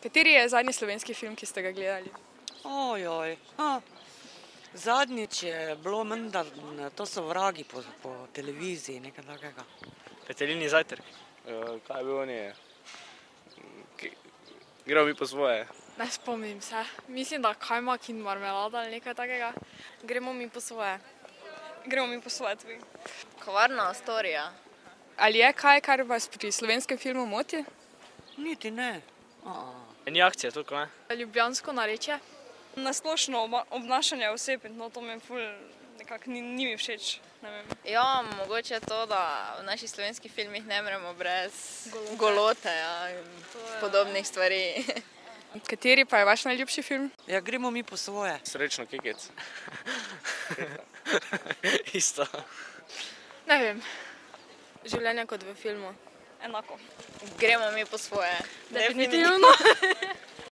Kateri je zadnji slovenski film, ki ste ga gledali? Ojoj, zadnjič je bilo menda, to so Vragi po televiziji, nekaj takega. Petelinji zajtrk. Kaj je bil on je? Gremo mi po svoje. Ne spomnim se. Mislim, da kajmak in marmelada ali nekaj takega. Gremo mi po svoje. Gremo mi po svoje tudi. Kovarna Astorija. Ali je kaj, kar vas pri slovenskem filmu moti? Niti ne. Ni akcija, toliko ne? Ljubljansko narečje? Nasplošno obnašanje oseb in to mi ful nekako ni mi všeč. Ne vem. Ja, mogoče to, da v naših slovenskih filmih ne moremo brez golote in podobnih stvari. Kateri pa je vaš najljubši film? Ja, gremo mi po svoje. Srečno Kekec. Isto. Ne vem. Življenje kot v filmu. Enako. Gremo mi po svoje. Definitivno.